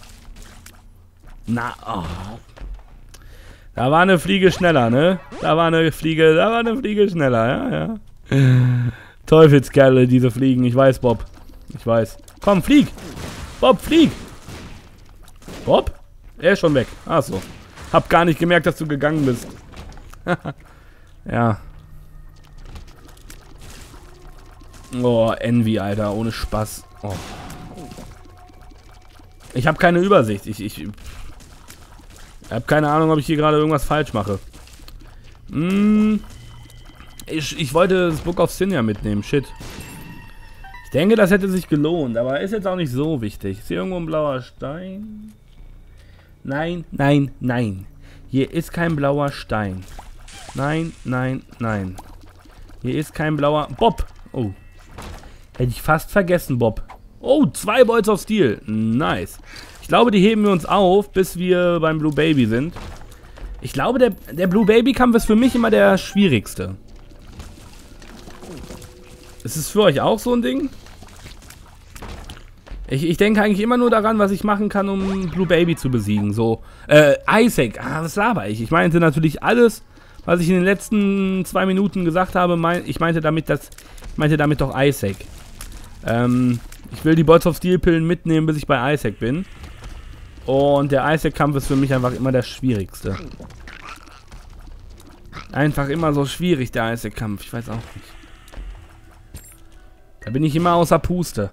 Na, oh. Da war eine Fliege schneller, ne? Da war eine Fliege... Da war eine Fliege schneller, ja, ja. Teufelskerle, diese Fliegen. Ich weiß, Bob. Ich weiß. Komm, flieg! Bob, flieg! Bob? Er ist schon weg. Ach so. Hab gar nicht gemerkt, dass du gegangen bist. Ja. Oh, Envy, Alter. Ohne Spaß. Oh. Ich habe keine Übersicht. Ich, ich, ich habe keine Ahnung, ob ich hier gerade irgendwas falsch mache. Hm... Ich, ich wollte das Book of Sin ja mitnehmen. Shit. Ich denke, das hätte sich gelohnt, aber ist jetzt auch nicht so wichtig. Ist hier irgendwo ein blauer Stein? Nein, nein, nein. Hier ist kein blauer Stein. Nein, nein, nein. Hier ist kein blauer... Bob! Oh. Hätte ich fast vergessen, Bob. Oh, zwei Bolts of Steel. Nice. Ich glaube, die heben wir uns auf, bis wir beim Blue Baby sind. Ich glaube, der, der Blue Baby Kampf ist für mich immer der schwierigste. Ist es für euch auch so ein Ding? Ich, ich denke eigentlich immer nur daran, was ich machen kann, um Blue Baby zu besiegen. So, äh, Isaac, ah, was laber ich? Ich meinte natürlich alles, was ich in den letzten zwei Minuten gesagt habe. Mein, ich meinte damit, dass, ich meinte damit doch Isaac. Ähm, ich will die Balls of Steel Pillen mitnehmen, bis ich bei Isaac bin. Und der Isaac-Kampf ist für mich einfach immer der schwierigste. Einfach immer so schwierig, der Isaac-Kampf. Ich weiß auch nicht. Da bin ich immer außer Puste.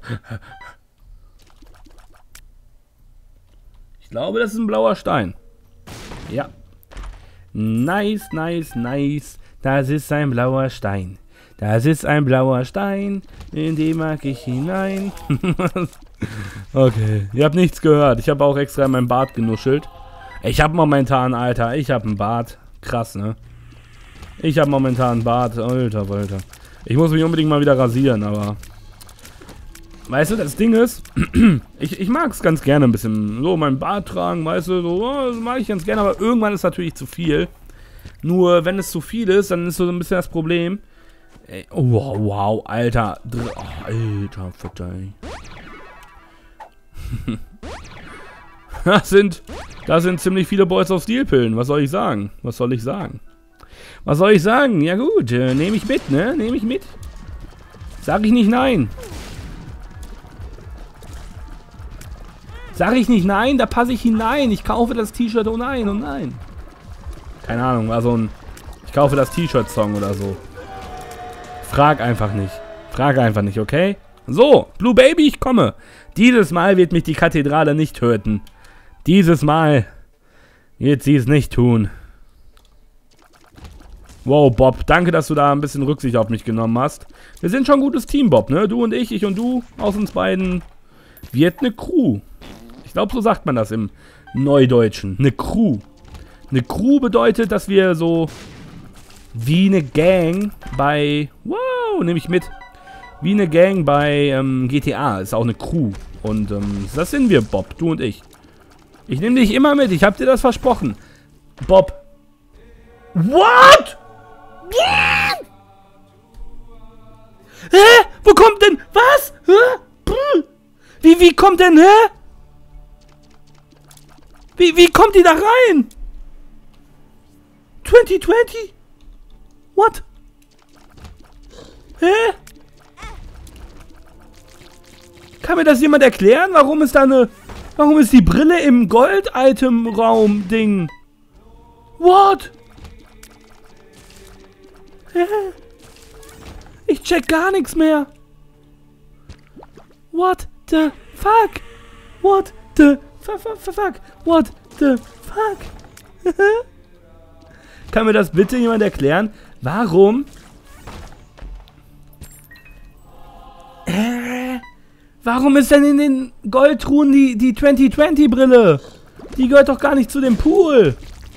Ich glaube, das ist ein blauer Stein. Ja. Nice, nice, nice. Das ist ein blauer Stein. Das ist ein blauer Stein. In den mag ich hinein. Okay. Ihr habt nichts gehört. Ich habe auch extra in meinem Bart genuschelt. Ich habe momentan, Alter, ich habe einen Bart. Krass, ne? Ich habe momentan einen Bart. Alter, Alter. Ich muss mich unbedingt mal wieder rasieren, aber... Weißt du, das Ding ist, ich, ich mag es ganz gerne ein bisschen so meinen Bart tragen, weißt du, so, oh, das mag ich ganz gerne, aber irgendwann ist natürlich zu viel. Nur, wenn es zu viel ist, dann ist so ein bisschen das Problem. Ey, oh, wow, wow, Alter. Oh, Alter, Futter, ey. Das sind, das sind ziemlich viele Balls of Steel Pillen, was soll ich sagen? Was soll ich sagen? Was soll ich sagen? Ja gut, äh, nehme ich mit, ne? Nehme ich mit. Sag ich nicht nein. Sag ich nicht nein, da passe ich hinein. Ich kaufe das T-Shirt, oh nein, oh nein. Keine Ahnung, war so ein... Ich kaufe das T-Shirt-Song oder so. Frag einfach nicht. Frag einfach nicht, okay? So, Blue Baby, ich komme. Dieses Mal wird mich die Kathedrale nicht töten. Dieses Mal wird sie es nicht tun. Wow, Bob, danke, dass du da ein bisschen Rücksicht auf mich genommen hast. Wir sind schon ein gutes Team, Bob, ne? Du und ich, ich und du. Aus uns beiden wird eine Crew. Ich glaube, so sagt man das im Neudeutschen. Eine Crew. Eine Crew bedeutet, dass wir so wie eine Gang bei... Wow, nehme ich mit. Wie eine Gang bei ähm, G T A. Ist auch eine Crew. Und ähm, das sind wir, Bob. Du und ich. Ich nehme dich immer mit. Ich habe dir das versprochen. Bob. What? What? Hä? Wo kommt denn... Was? Hä? Wie, wie kommt denn... Hä? Wie, wie kommt die da rein? zwanzig zwanzig? What? Hä? Kann mir das jemand erklären? Warum ist da eine... Warum ist die Brille im Gold-Item-Raum-Ding? What? Hä? Ich check gar nichts mehr. What the fuck? What the fuck? Fuck? What the fuck? Kann mir das bitte jemand erklären? Warum? Äh, warum ist denn in den Goldtruhen die, die zwanzig zwanzig Brille? Die gehört doch gar nicht zu dem Pool.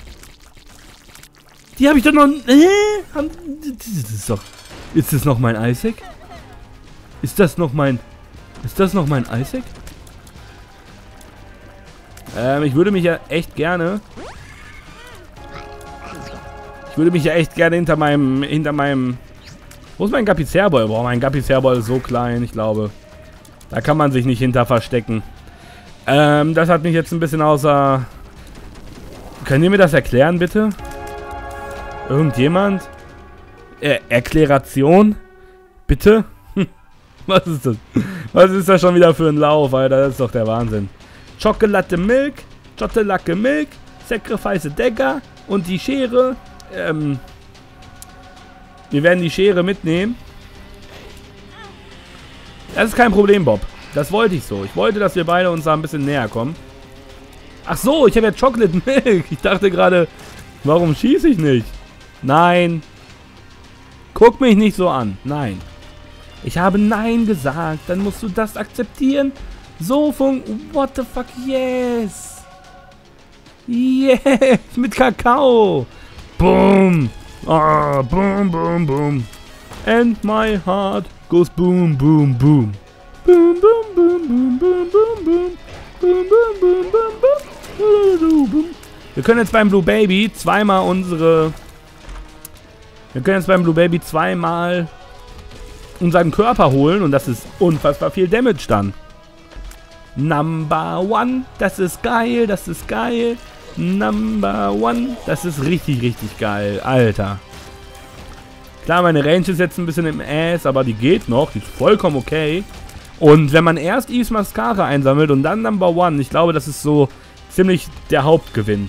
Die habe ich doch noch... Äh, haben, das ist doch... Ist das noch mein Isaac? Ist das noch mein... Ist das noch mein Isaac? Ähm, ich würde mich ja echt gerne... Ich würde mich ja echt gerne hinter meinem... Hinter meinem... Wo ist mein Gapizerboy? Boah, mein Gapizerboy ist so klein, ich glaube. Da kann man sich nicht hinter verstecken. Ähm, das hat mich jetzt ein bisschen außer... Könnt ihr mir das erklären, bitte? Irgendjemand? Er Erkläration? Bitte? Was ist das? Was ist das schon wieder für ein Lauf, Alter? Das ist doch der Wahnsinn. Chocolate Milk, Chocolate Milk, Sacrifice Dagger und die Schere. Ähm, wir werden die Schere mitnehmen. Das ist kein Problem, Bob. Das wollte ich so. Ich wollte, dass wir beide uns da ein bisschen näher kommen. Ach so, ich habe ja Chocolate Milk. Ich dachte gerade, warum schieße ich nicht? Nein. Guck mich nicht so an. Nein. Ich habe Nein gesagt. Dann musst du das akzeptieren. So von... What the fuck? Yes. Yes. Mit Kakao. Boom. Ah, boom, boom, boom. And my heart goes boom, boom, boom. Boom, boom, boom, boom, boom, boom, boom. Boom, boom, boom, boom, boom, boom. Wir können jetzt beim Blue Baby zweimal unsere... Wir können jetzt beim Blue Baby zweimal unseren Körper holen und das ist unfassbar viel Damage dann. Number One. Das ist geil, das ist geil. Number One. Das ist richtig, richtig geil. Alter. Klar, meine Range ist jetzt ein bisschen im Ass, aber die geht noch. Die ist vollkommen okay. Und wenn man erst Eve's Mascara einsammelt und dann Number One, ich glaube, das ist so ziemlich der Hauptgewinn.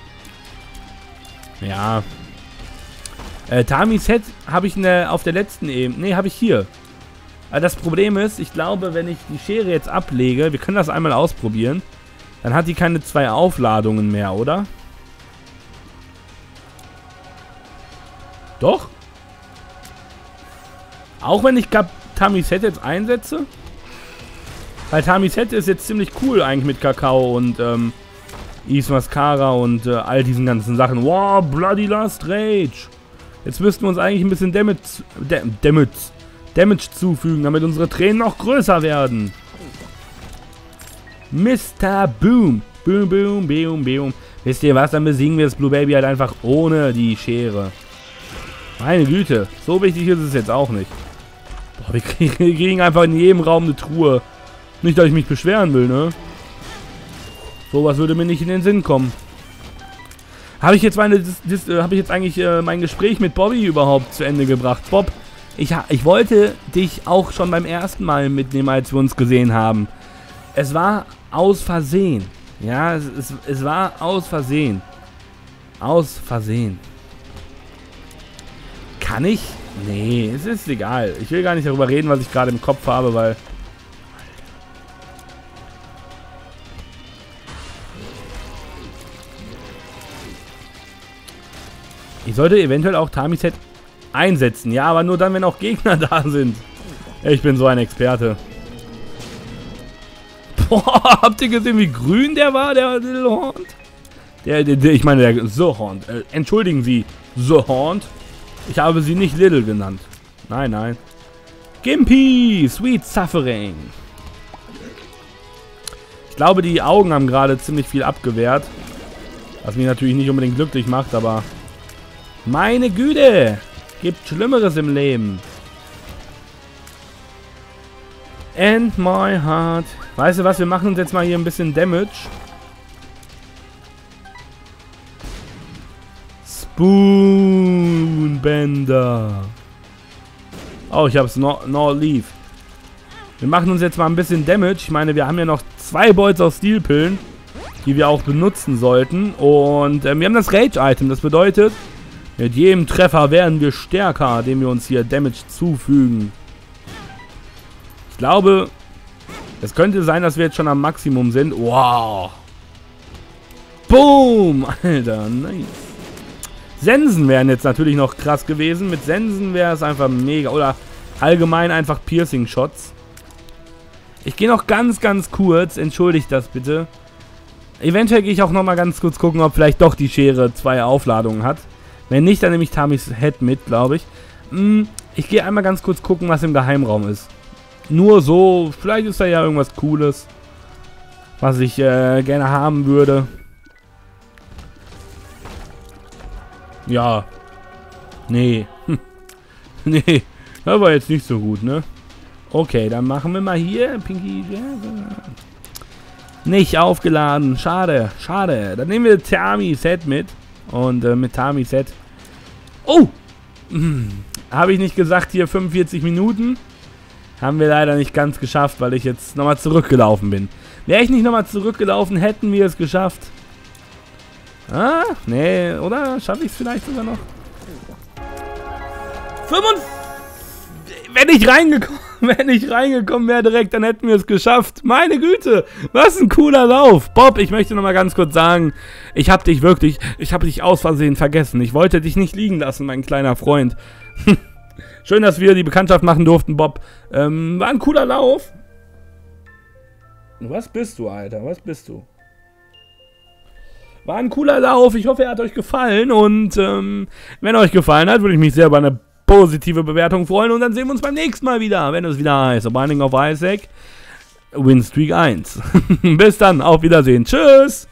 Ja. Äh, Tamis Head habe ich ne, auf der letzten Ebene. Ne, habe ich hier. Aber das Problem ist, ich glaube, wenn ich die Schere jetzt ablege, wir können das einmal ausprobieren, dann hat die keine zwei Aufladungen mehr, oder? Doch? Auch wenn ich Tamis Head jetzt einsetze? Weil Tamis Head ist jetzt ziemlich cool eigentlich mit Kakao und ähm, Eve's Mascara und äh, all diesen ganzen Sachen. Wow, Bloody Lust Rage. Jetzt müssten wir uns eigentlich ein bisschen Damage, da, Damage, Damage zufügen, damit unsere Tränen noch größer werden. Mister Boom. Boom, boom, boom, boom. Wisst ihr was, dann besiegen wir das Blue Baby halt einfach ohne die Schere. Meine Güte, so wichtig ist es jetzt auch nicht. Boah, wir kriegen, wir kriegen einfach in jedem Raum eine Truhe. Nicht, dass ich mich beschweren will, ne? Sowas würde mir nicht in den Sinn kommen. Habe ich jetzt meine, das, das, äh, habe ich jetzt eigentlich äh, mein Gespräch mit Bobby überhaupt zu Ende gebracht? Bob, ich, ich wollte dich auch schon beim ersten Mal mitnehmen, als wir uns gesehen haben. Es war aus Versehen. Ja, es, es, es war aus Versehen. Aus Versehen. Kann ich? Nee, es ist egal. Ich will gar nicht darüber reden, was ich gerade im Kopf habe, weil... Ich sollte eventuell auch Tamis Head einsetzen. Ja, aber nur dann, wenn auch Gegner da sind. Ich bin so ein Experte. Boah, habt ihr gesehen, wie grün der war, der Little Horn? Der, der, der, ich meine, der The Horn. Äh, entschuldigen Sie, The Horn. Ich habe sie nicht Little genannt. Nein, nein. Gimpy, Sweet Suffering. Ich glaube, die Augen haben gerade ziemlich viel abgewehrt. Was mich natürlich nicht unbedingt glücklich macht, aber... Meine Güte! Gibt Schlimmeres im Leben. And my heart. Weißt du was, wir machen uns jetzt mal hier ein bisschen Damage. Spoonbender. Oh, ich hab's no, no leave. Wir machen uns jetzt mal ein bisschen Damage. Ich meine, wir haben ja noch zwei Bolts aus Stilpillen, die wir auch benutzen sollten. Und äh, wir haben das Rage-Item. Das bedeutet, mit jedem Treffer werden wir stärker, indem wir uns hier Damage zufügen. Ich glaube, es könnte sein, dass wir jetzt schon am Maximum sind. Wow. Boom. Alter, nice. Sensen wären jetzt natürlich noch krass gewesen. Mit Sensen wäre es einfach mega. Oder allgemein einfach Piercing-Shots. Ich gehe noch ganz, ganz kurz. Entschuldigt das bitte. Eventuell gehe ich auch noch mal ganz kurz gucken, ob vielleicht doch die Schere zwei Aufladungen hat. Wenn nicht, dann nehme ich Tamis Head mit, glaube ich. Ich gehe einmal ganz kurz gucken, was im Geheimraum ist. Nur so, vielleicht ist da ja irgendwas Cooles, was ich äh, gerne haben würde. Ja. Nee. Nee, das war jetzt nicht so gut, ne? Okay, dann machen wir mal hier. Pinky. Nicht aufgeladen. Schade, schade. Dann nehmen wir Tamis Head mit. Und äh, mit Tamis Head. Oh! Hm. Habe ich nicht gesagt, hier fünfundvierzig Minuten. Haben wir leider nicht ganz geschafft, weil ich jetzt nochmal zurückgelaufen bin. Wäre ich nicht nochmal zurückgelaufen, hätten wir es geschafft. Ah, nee, oder? Schaffe ich es vielleicht sogar noch? fünfundvierzig! Wenn ich reingekommen, wenn ich reingekommen wäre direkt, dann hätten wir es geschafft. Meine Güte, was ein cooler Lauf. Bob, ich möchte noch mal ganz kurz sagen, ich habe dich wirklich, ich habe dich aus Versehen vergessen. Ich wollte dich nicht liegen lassen, mein kleiner Freund. Schön, dass wir die Bekanntschaft machen durften, Bob. Ähm, war ein cooler Lauf. Was bist du, Alter? Was bist du? War ein cooler Lauf. Ich hoffe, er hat euch gefallen. Und ähm, wenn er euch gefallen hat, würde ich mich sehr über eine positive Bewertung freuen. Und dann sehen wir uns beim nächsten Mal wieder, wenn es wieder heißt Binding of Isaac, Winstreak eins. Bis dann, auf Wiedersehen. Tschüss!